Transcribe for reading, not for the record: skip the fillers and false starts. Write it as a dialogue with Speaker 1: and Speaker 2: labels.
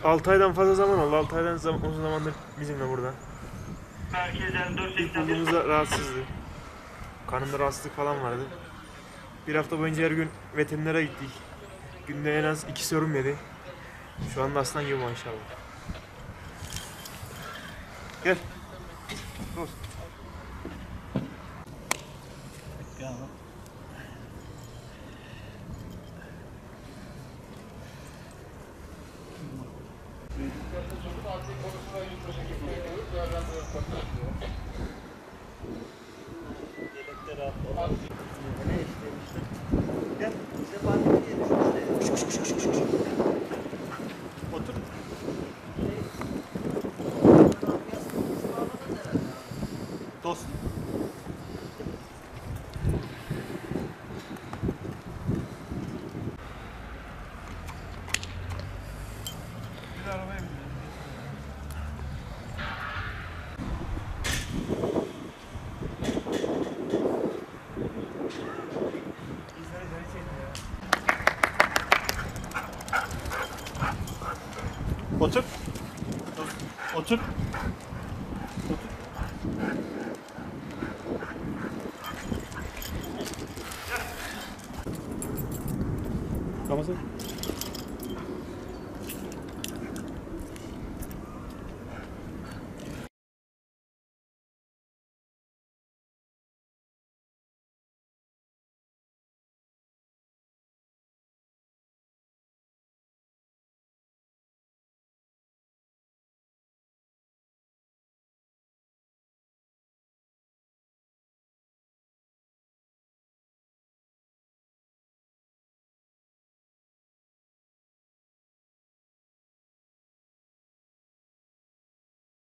Speaker 1: 6 aydan fazla zaman oldu. 6 aydan uzun zamandır bizimle burada.
Speaker 2: Merkezden
Speaker 1: İlk
Speaker 2: 481.
Speaker 1: bulduğumuzda rahatsızdı. Kanında rahatsızlık falan vardı. Bir hafta boyunca her gün veterinere gittik. Günde en az 2 serum yedi. Şu anda aslan gibi maşallah. Gel. Dur.
Speaker 2: Gel. Gel, bize pandemi diye düşmüştü.
Speaker 1: Otur. Dost. Bir arabaya bin. Otur. Otur. Tamam sen.